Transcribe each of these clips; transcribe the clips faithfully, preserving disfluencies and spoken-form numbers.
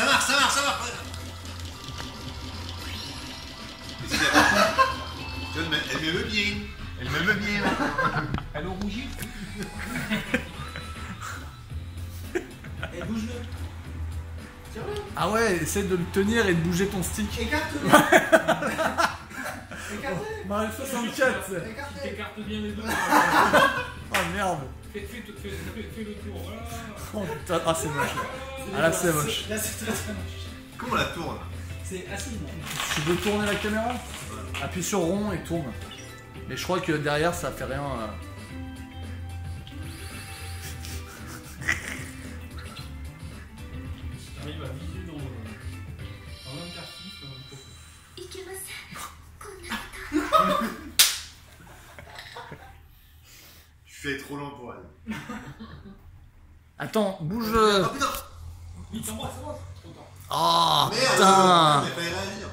Ça marche, ça marche, ça marche. Elle me veut bien. Elle me veut bien. Elle a rougi. Elle bouge-le. Ah ouais, essaie de le tenir et de bouger ton stick. Écarte-le. Écarte-le. Mario soixante-quatre. Tu t'écartes bien les deux. Oh merde. Fais, fais, fais, fais, fais le tour. Voilà. Oh putain, ah c'est moche. Ah là c'est moche. Là c'est très très moche. Comment on la tourne? C'est assez bon. Tu veux tourner la caméra? Appuie sur rond et tourne. Mais je crois que derrière ça fait rien. euh. T'arrives à viser dans le... dans l'interstice. Je fais trop lent pour elle. Attends, bouge. Oh putain! Vite, c'est moi, c'est moi. Trop tard. Oh Merde! putain. Il fallait réagir.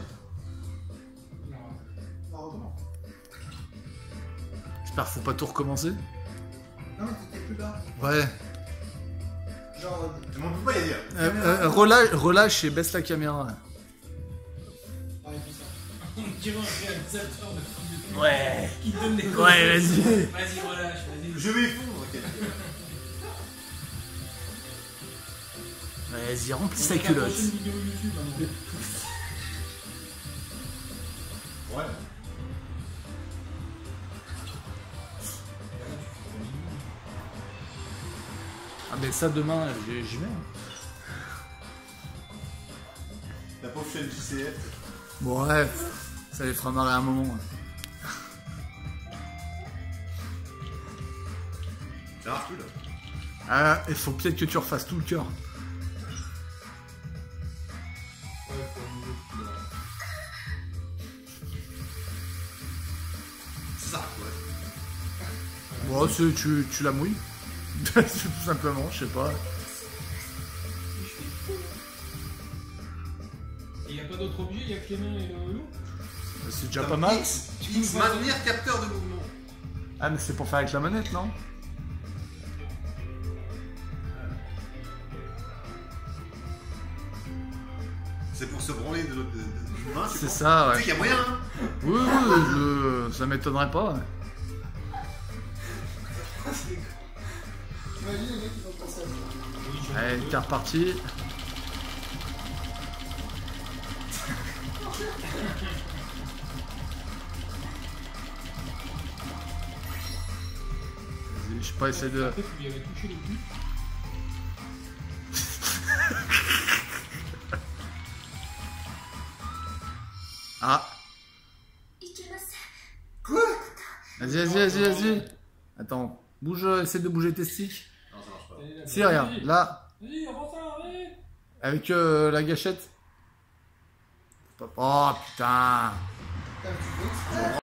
Non, recommence. J'espère qu'il faut pas tout recommencer. Non, mais t'étais plus bas. Ouais. Genre. Mais on peut pas y dire. Euh, euh, relâche, relâche et baisse la caméra. Ouais, tout ça. On dirait un réalisateur de film de film. Ouais. Qui te donne des conseils. Ouais, vas-y. Vas-y, relâche, vas-y. Je vais fondre. Vas-y, remplis On sa fait la culotte. prochaine vidéo YouTube, hein, donc. Ouais. Ah mais ça demain, j'y j'y mets. La pauvre chaîne J C F. Bon ouais, ça les fera marrer un moment. Ça marche plus là. Ah, il faut peut-être que tu refasses tout le cœur. C'est ça, ouais. Bon, c'est- tu, tu la mouilles. Tout simplement, je sais pas. Et y a pas d'autre objet, y a que les mains et le loup. C'est déjà pas mal. X, X, maintenir capteur de mouvement. Ah mais c'est pour faire avec la manette, non? C'est pour se branler de l'autre de, de, de main, tu C'est penses? ça, Tu sais ouais. qu'il y a moyen, hein? Oui, oui, je... ça m'étonnerait pas. T'imagines les mecs qui vont penser à ça. Allez, t'es reparti. Vas-y, je sais pas, essayer de... Après, tu lui avais touché le cul. Ah. Quoi? Vas-y, vas-y, vas-y, vas-y. Attends, bouge, essaie de bouger tes sticks. Non, ça marche pas. Allez, là, Si, vas-y. regarde, là, Vas-y, avance ça, allez. avec euh, la gâchette. Oh putain. Putain, tu fais exprès.